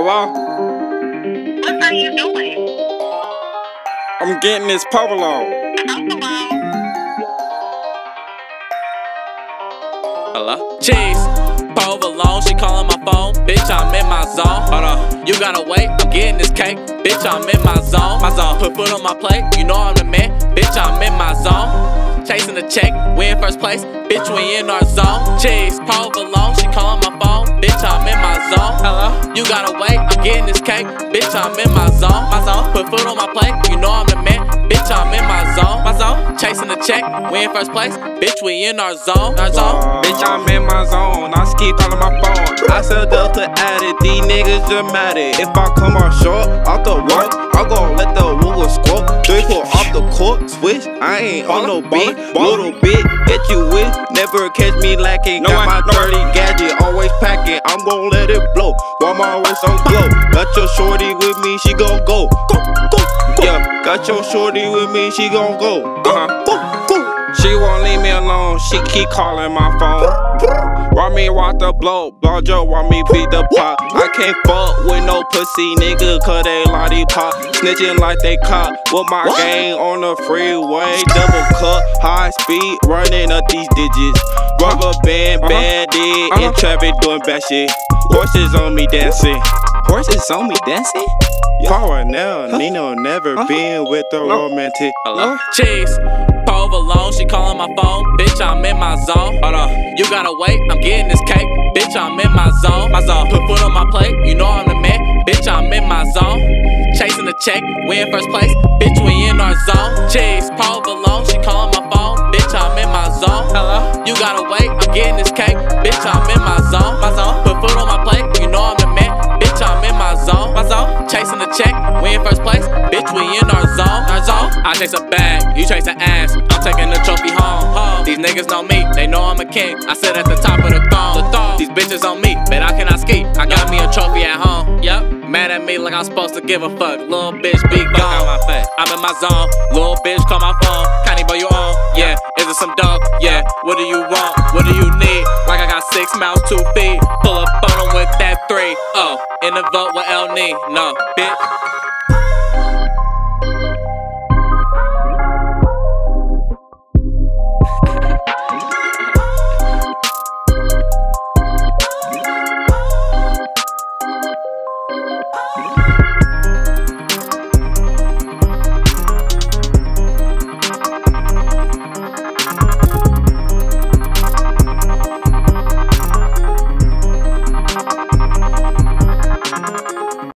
Hello? What are you doing? I'm getting this provolone. Hello? Cheese, provolone, she calling my phone. Bitch, I'm in my zone. Hold on, you gotta wait, I'm getting this cake. Bitch, I'm in my zone. Put food on my plate, you know I'm the man. Bitch, I'm in my zone. Chasing the check, we in first place. Bitch, we in our zone. Cheese, provolone, she calling my phone. Bitch, I'm in my zone. Hello? You gotta wait, I'm getting this cake. Bitch, I'm in my zone. Put food on my plate, you know I'm the man. Bitch, I'm in my zone. Chasing the check, we in first place. Bitch, we in our zone. Bitch, I'm in my zone. I just keep calling my phone. I sell Delta addict, these niggas dramatic. If I come out short, off the work, I'm gon' let the woo score. 3 pull off the court, switch. I ain't on no beat. Little bit that you with, never catch me lacking. Got my dirty gadget, always packing. I'm gon' let it blow while my waist on glow. Got your shorty with me, she gon' go. Yeah, got your shorty with me, she gon' go. She won't leave me alone, she keep calling my phone. Want me rock the blow, Joe want me beat the pot. I can't fuck with no pussy nigga, cause they lollipop. Snitching like they cop, with my gang on the freeway. Double cut, high speed, running up these digits. Rubber band, bandit, in traffic doing bad shit. Horses on me dancing. Horses on me dancing? Power now, Nino never been with a romantic. Hello? Cheese, provolone, she calling my phone. Bitch, I'm in my zone. Hold on, you gotta wait, I'm getting this cake. Bitch, I'm in my zone. Put food on my plate, you know I'm the man. Bitch, I'm in my zone. Chasing the check, we in first place. Bitch, we in our zone. Cheese, provolone, she calling my phone. Bitch, I'm in my zone. Hello? You gotta wait, I'm getting this cake. Bitch, I'm in my zone. Put food on my plate, you know I'm the man. Bitch, I'm in my zone. Chasing the check, we in first place. Bitch, we in our zone. I chase a bag, you chase an ass. I'm taking the trophy home. These niggas know me, they know I'm a king. I sit at the top of the throne. These bitches on me, but I cannot ski. I got me a trophy at home. Yep, mad at me like I'm supposed to give a fuck. Little bitch, be gone. I'm in my zone. Little bitch, call my phone. Connie, boy, you on? Yeah. Is it some dope? Yeah. What do you want? What do you need? Like I got 6 mouths, 2 feet. Pull up on 'em with that 3. Oh, in the vote with El Nee. No, bitch.